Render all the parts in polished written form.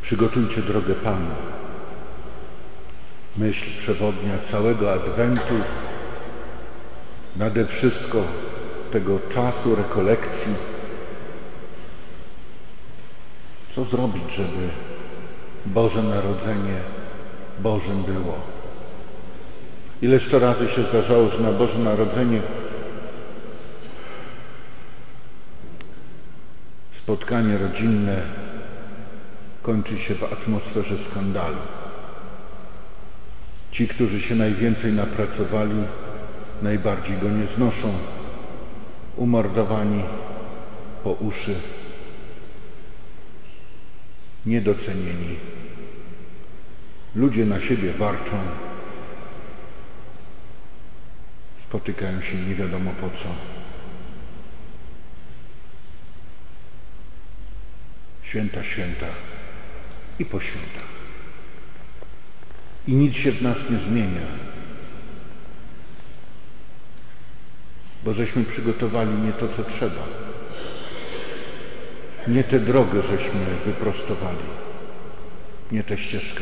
Przygotujcie drogę Panu. Myśl przewodnia całego Adwentu, nade wszystko tego czasu rekolekcji. Co zrobić, żeby Boże Narodzenie Bożym było? Ileż to razy się zdarzało, że na Boże Narodzenie spotkanie rodzinne kończy się w atmosferze skandalu. Ci, którzy się najwięcej napracowali, najbardziej go nie znoszą, umordowani po uszy, niedocenieni. Ludzie na siebie warczą, spotykają się nie wiadomo po co. Święta i po świętach. I nic się w nas nie zmienia, bo żeśmy przygotowali nie to, co trzeba. Nie tę drogę żeśmy wyprostowali, nie tę ścieżkę.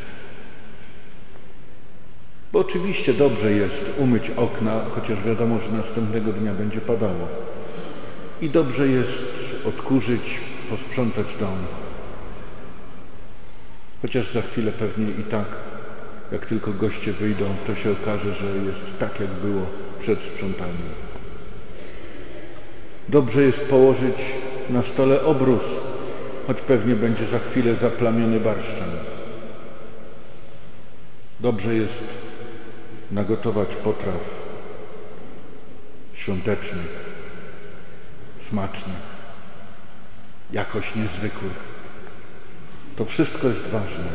Bo oczywiście dobrze jest umyć okna, chociaż wiadomo, że następnego dnia będzie padało. I dobrze jest odkurzyć, posprzątać dom. Chociaż za chwilę pewnie i tak, jak tylko goście wyjdą, to się okaże, że jest tak, jak było przed sprzątaniem. Dobrze jest położyć na stole obrus, choć pewnie będzie za chwilę zaplamiony barszczem. Dobrze jest nagotować potraw świątecznych, smacznych, jakoś niezwykłych. To wszystko jest ważne.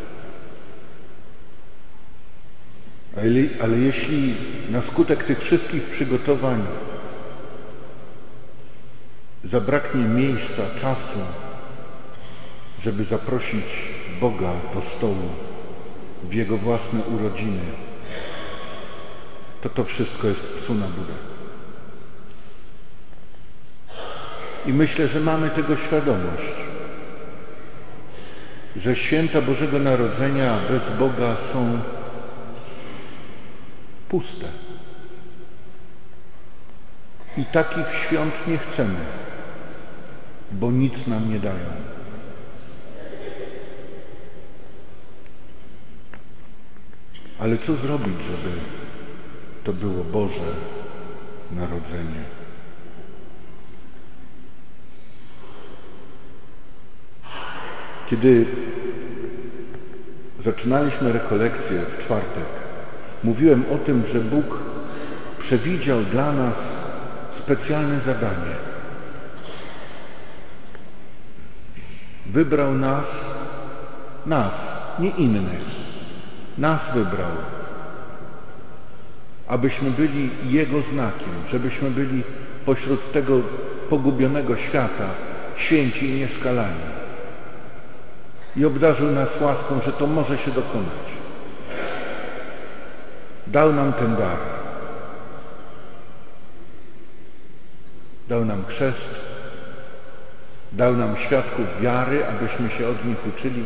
Ale jeśli na skutek tych wszystkich przygotowań zabraknie miejsca, czasu, żeby zaprosić Boga do stołu w Jego własne urodziny, to wszystko jest psu na budę. I myślę, że mamy tego świadomość, że święta Bożego Narodzenia bez Boga są puste. I takich świąt nie chcemy, bo nic nam nie dają. Ale co zrobić, żeby to było Boże Narodzenie? Kiedy zaczynaliśmy rekolekcję w czwartek, mówiłem o tym, że Bóg przewidział dla nas specjalne zadanie. Wybrał nas, nie innych. Nas wybrał, abyśmy byli Jego znakiem, żebyśmy byli pośród tego pogubionego świata święci i nieskalani. I obdarzył nas łaską, że to może się dokonać. Dał nam ten dar. Dał nam chrzest, dał nam świadków wiary, abyśmy się od nich uczyli.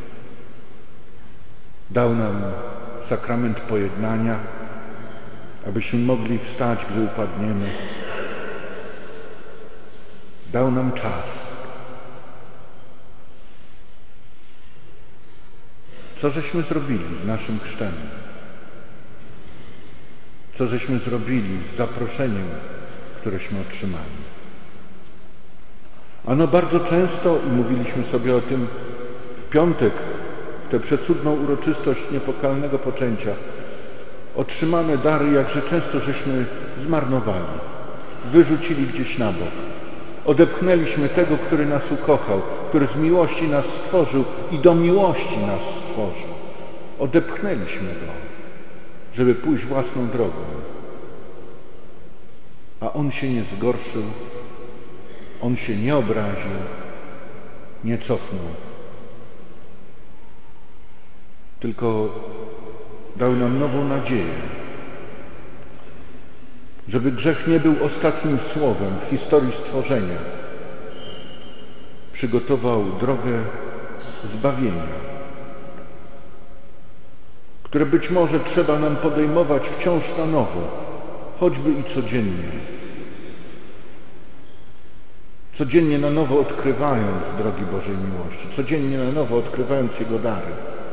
Dał nam sakrament pojednania, abyśmy mogli wstać, gdy upadniemy. Dał nam czas. Co żeśmy zrobili z naszym chrztem? Co żeśmy zrobili z zaproszeniem, któreśmy otrzymali? Ano bardzo często, i mówiliśmy sobie o tym w piątek, w tę przecudną uroczystość niepokalnego poczęcia, otrzymane dary jakże często żeśmy zmarnowali, wyrzucili gdzieś na bok. Odepchnęliśmy tego, który nas ukochał, który z miłości nas stworzył i do miłości nas stworzył. Odepchnęliśmy go, żeby pójść własną drogą. A on się nie zgorszył, on się nie obraził, nie cofnął. Tylko dał nam nową nadzieję, żeby grzech nie był ostatnim słowem w historii stworzenia. Przygotował drogę zbawienia, które być może trzeba nam podejmować wciąż na nowo, choćby i codziennie. Codziennie na nowo odkrywając drogi Bożej miłości, codziennie na nowo odkrywając Jego dary,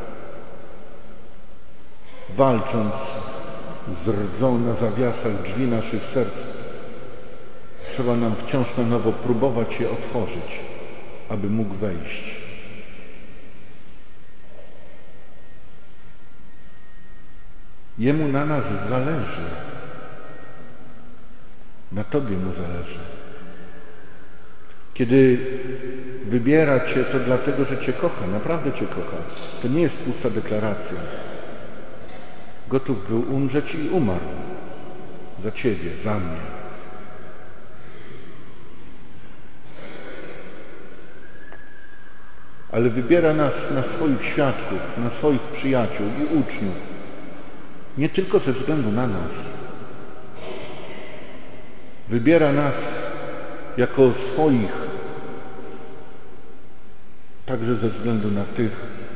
walcząc z rdzą na zawiasach drzwi naszych serc, trzeba nam wciąż na nowo próbować je otworzyć, aby mógł wejść. Jemu na nas zależy. Na Tobie Mu zależy. Kiedy wybiera Cię, to dlatego, że Cię kocha, naprawdę Cię kocha. To nie jest pusta deklaracja. Gotów był umrzeć i umarł za Ciebie, za mnie. Ale wybiera nas na swoich świadków, na swoich przyjaciół i uczniów. Nie tylko ze względu na nas. Wybiera nas jako swoich, także ze względu na tych,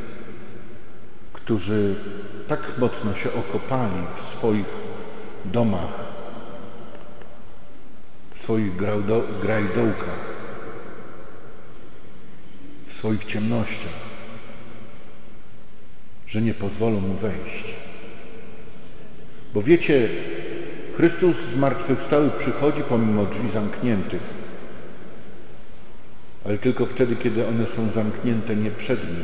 którzy tak mocno się okopali w swoich domach, w swoich grajdołkach, w swoich ciemnościach, że nie pozwolą Mu wejść. Bo wiecie, Chrystus zmartwychwstały przychodzi pomimo drzwi zamkniętych, ale tylko wtedy, kiedy one są zamknięte nie przed Nim.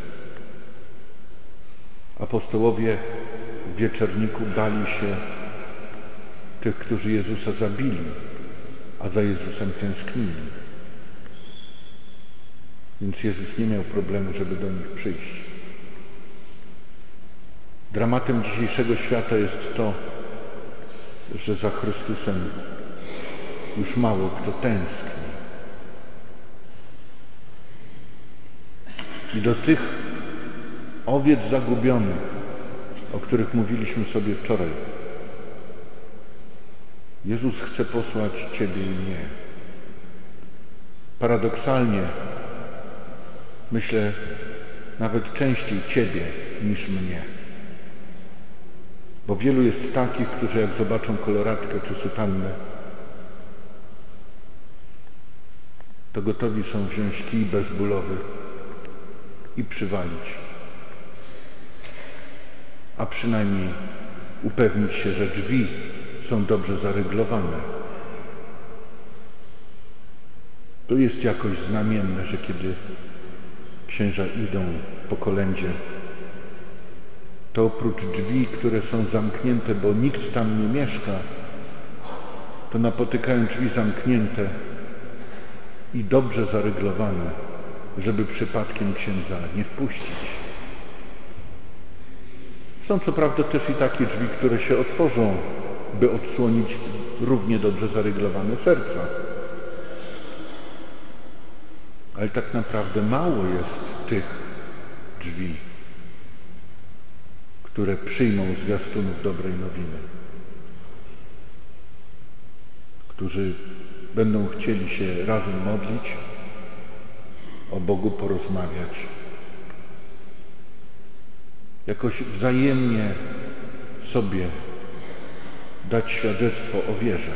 Apostołowie w wieczorniku bali się tych, którzy Jezusa zabili, a za Jezusem tęsknili. Więc Jezus nie miał problemu, żeby do nich przyjść. Dramatem dzisiejszego świata jest to, że za Chrystusem już mało kto tęskni. I do tych owiec zagubionych, o których mówiliśmy sobie wczoraj, Jezus chce posłać Ciebie i mnie. Paradoksalnie, myślę, nawet częściej Ciebie niż mnie. Bo wielu jest takich, którzy jak zobaczą koloratkę czy sutannę, to gotowi są wziąć kij bezbólowy i przywalić. A przynajmniej upewnić się, że drzwi są dobrze zaryglowane. To jest jakoś znamienne, że kiedy księża idą po kolędzie, to oprócz drzwi, które są zamknięte, bo nikt tam nie mieszka, to napotykają drzwi zamknięte i dobrze zaryglowane, żeby przypadkiem księdza nie wpuścić. Są co prawda też i takie drzwi, które się otworzą, by odsłonić równie dobrze zaryglowane serca. Ale tak naprawdę mało jest tych drzwi, które przyjmą zwiastunów dobrej nowiny, którzy będą chcieli się razem modlić, o Bogu porozmawiać, jakoś wzajemnie sobie dać świadectwo o wierze.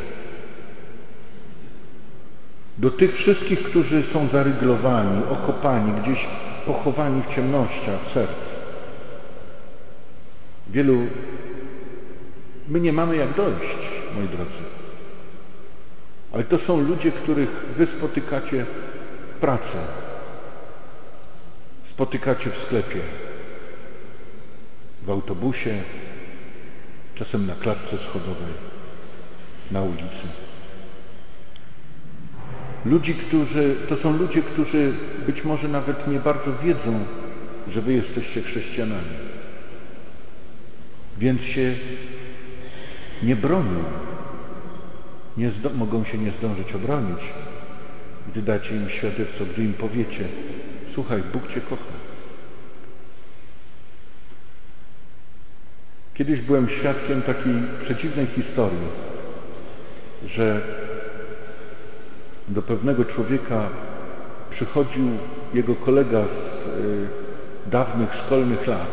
Do tych wszystkich, którzy są zaryglowani, okopani, gdzieś pochowani w ciemnościach serc. My nie mamy jak dojść, moi drodzy. Ale to są ludzie, których wy spotykacie w pracy, spotykacie w sklepie, w autobusie, czasem na klatce schodowej, na ulicy. To są ludzie, którzy być może nawet nie bardzo wiedzą, że wy jesteście chrześcijanami. Więc się nie bronią. Mogą się nie zdążyć obronić, gdy dacie im świadectwo, gdy im powiecie: słuchaj, Bóg Cię kocha. Kiedyś byłem świadkiem takiej przeciwnej historii, że do pewnego człowieka przychodził jego kolega z dawnych szkolnych lat,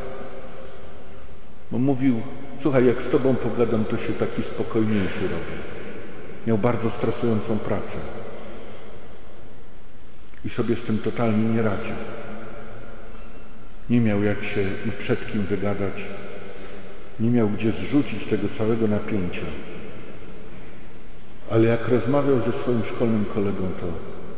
bo mówił: słuchaj, jak z tobą pogadam, to się taki spokojniejszy robi. Miał bardzo stresującą pracę i sobie z tym totalnie nie radził. Nie miał jak się i przed kim wygadać, nie miał gdzie zrzucić tego całego napięcia. Ale jak rozmawiał ze swoim szkolnym kolegą, to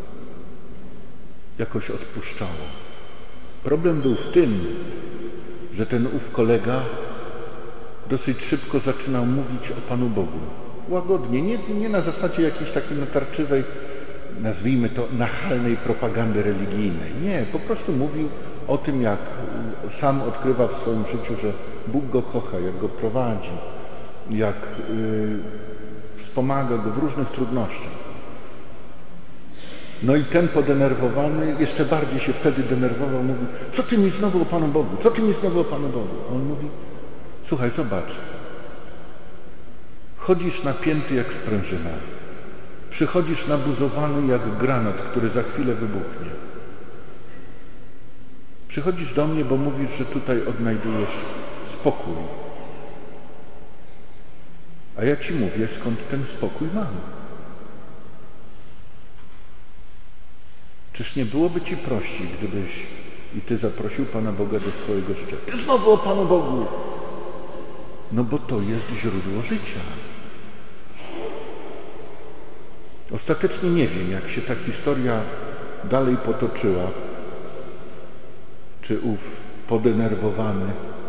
jakoś odpuszczało. Problem był w tym, że ten ów kolega dosyć szybko zaczynał mówić o Panu Bogu. Łagodnie, nie na zasadzie jakiejś takiej natarczywej, nazwijmy to, nachalnej propagandy religijnej. Nie, po prostu mówił o tym, jak sam odkrywa w swoim życiu, że Bóg go kocha, jak go prowadzi, jak wspomaga go w różnych trudnościach. No i ten podenerwowany jeszcze bardziej się wtedy denerwował, mówił: co ty mi znowu o Panu Bogu? Co ty mi znowu o Panu Bogu? A on mówi: słuchaj, zobacz, chodzisz napięty jak sprężyna, przychodzisz nabuzowany jak granat, który za chwilę wybuchnie. Przychodzisz do mnie, bo mówisz, że tutaj odnajdujesz spokój. A ja ci mówię, skąd ten spokój mam. Czyż nie byłoby ci prościej, gdybyś i ty zaprosił Pana Boga do swojego życia? Ty znowu o Panu Bogu! No bo to jest źródło życia. Ostatecznie nie wiem, jak się ta historia dalej potoczyła, czy ów podenerwowany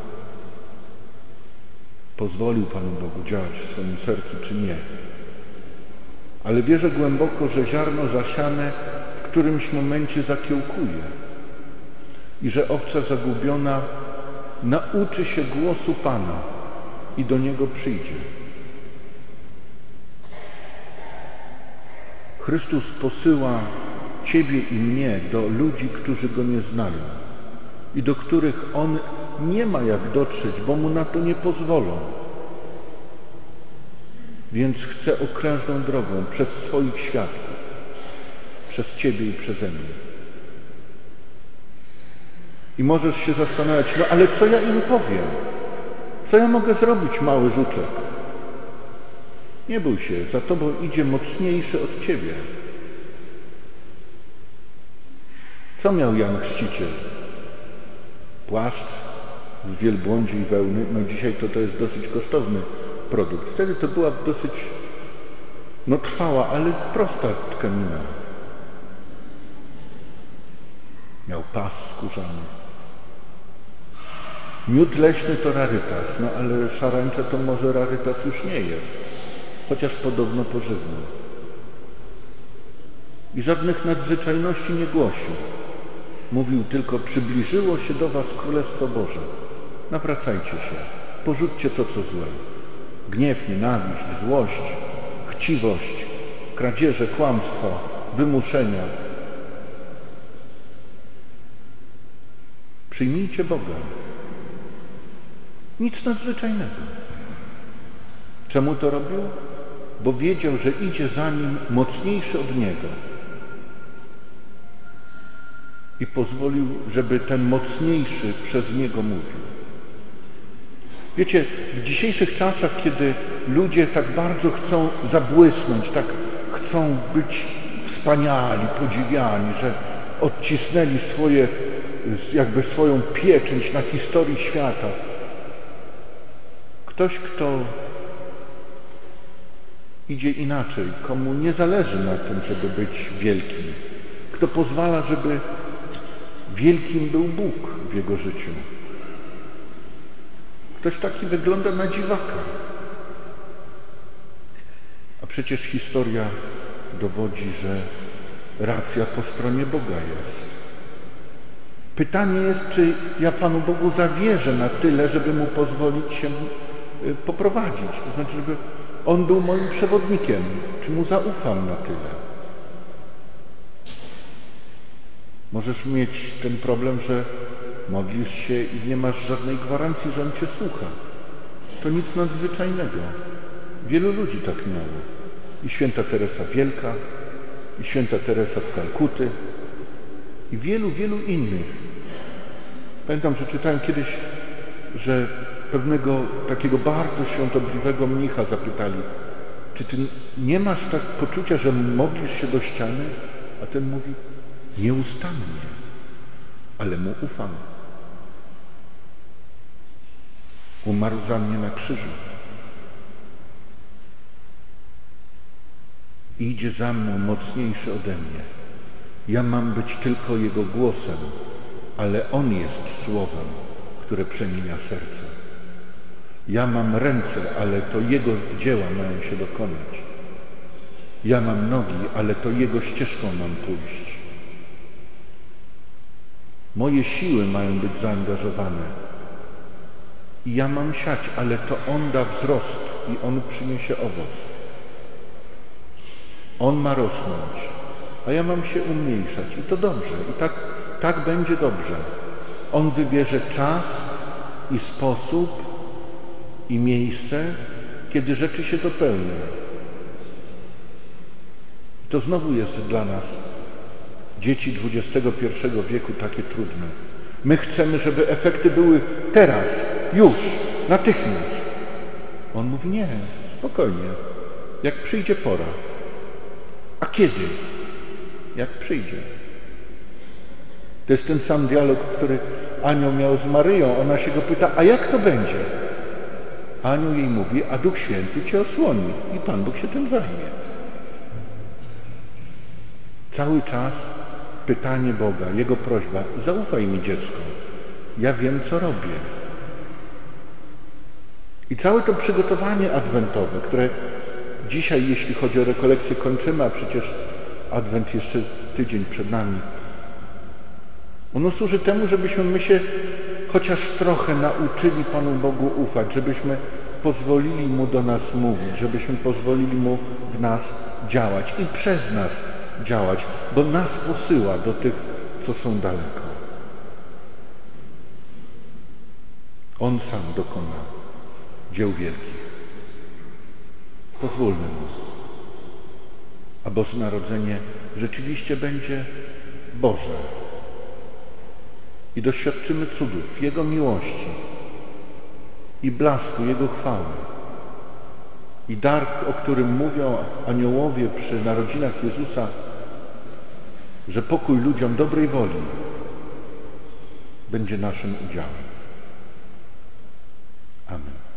pozwolił Panu Bogu działać w swoim sercu, czy nie. Ale wierzę głęboko, że ziarno zasiane w którymś momencie zakiełkuje i że owca zagubiona nauczy się głosu Pana i do Niego przyjdzie. Chrystus posyła Ciebie i mnie do ludzi, którzy Go nie znają i do których On nie ma jak dotrzeć, bo Mu na to nie pozwolą. Więc chce okrężną drogą przez swoich świadków, przez Ciebie i przeze mnie. I możesz się zastanawiać: no ale co ja im powiem? Co ja mogę zrobić, mały żuczek? Nie bój się, za Tobą idzie mocniejszy od Ciebie. Co miał Jan Chrzciciel? Płaszcz z wielbłądziej wełny. No dzisiaj to jest dosyć kosztowny produkt. Wtedy to była dosyć trwała, ale prosta tkanina. Miał pas skórzany. Miód leśny to rarytas, no ale szarańcza to może rarytas już nie jest, chociaż podobno pożywny. I żadnych nadzwyczajności nie głosił. Mówił tylko: przybliżyło się do was Królestwo Boże. Nawracajcie się, porzućcie to, co złe. Gniew, nienawiść, złość, chciwość, kradzieże, kłamstwa, wymuszenia. Przyjmijcie Boga. Nic nadzwyczajnego. Czemu to robił? Bo wiedział, że idzie za nim mocniejszy od niego. I pozwolił, żeby ten mocniejszy przez niego mówił. Wiecie, w dzisiejszych czasach, kiedy ludzie tak bardzo chcą zabłysnąć, tak chcą być wspaniali, podziwiani, że odcisnęli swoją pieczęć na historii świata. Ktoś, kto idzie inaczej, komu nie zależy na tym, żeby być wielkim, kto pozwala, żeby wielkim był Bóg w jego życiu. Ktoś taki wygląda na dziwaka. A przecież historia dowodzi, że racja po stronie Boga jest. Pytanie jest, czy ja Panu Bogu zawierzę na tyle, żeby Mu pozwolić się poprowadzić. To znaczy, żeby On był moim przewodnikiem. Czy Mu zaufam na tyle? Możesz mieć ten problem, że modlisz się i nie masz żadnej gwarancji, że On Cię słucha. To nic nadzwyczajnego. Wielu ludzi tak miało. I święta Teresa Wielka, i święta Teresa z Kalkuty, i wielu, wielu innych. Pamiętam, że czytałem kiedyś, że pewnego takiego bardzo świątobliwego mnicha zapytali, czy ty nie masz tak poczucia, że modlisz się do ściany? A ten mówi, nieustannie, ale mu ufam. Umarł za mnie na krzyżu. Idzie za mną mocniejszy ode mnie. Ja mam być tylko Jego głosem, ale On jest słowem, które przemienia serce. Ja mam ręce, ale to Jego dzieła mają się dokonać. Ja mam nogi, ale to Jego ścieżką mam pójść. Moje siły mają być zaangażowane. I ja mam siać, ale to On da wzrost i On przyniesie owoc. On ma rosnąć, a ja mam się umniejszać. I to dobrze. I tak będzie dobrze. On wybierze czas i sposób i miejsce, kiedy rzeczy się dopełnią. To znowu jest dla nas, dzieci XXI wieku, takie trudne. My chcemy, żeby efekty były teraz, już, natychmiast. On mówi, nie, spokojnie, jak przyjdzie pora. A kiedy? Jak przyjdzie. To jest ten sam dialog, który anioł miał z Maryją. Ona się go pyta, a jak to będzie? Anioł jej mówi, a Duch Święty cię osłoni i Pan Bóg się tym zajmie. Cały czas pytanie Boga, Jego prośba, zaufaj mi dziecko, ja wiem co robię. I całe to przygotowanie adwentowe, które dzisiaj, jeśli chodzi o rekolekcję, kończymy, a przecież adwent jeszcze tydzień przed nami, ono służy temu, żebyśmy my się chociaż trochę nauczyli Panu Bogu ufać, żebyśmy pozwolili Mu do nas mówić, żebyśmy pozwolili Mu w nas działać i przez nas działać, bo nas posyła do tych, co są daleko. On sam dokona dzieł wielkich. Pozwólmy Mu, a Boże Narodzenie rzeczywiście będzie Boże. I doświadczymy cudów Jego miłości i blasku Jego chwały. I dar, o którym mówią aniołowie przy narodzinach Jezusa, że pokój ludziom dobrej woli będzie naszym udziałem. Amen.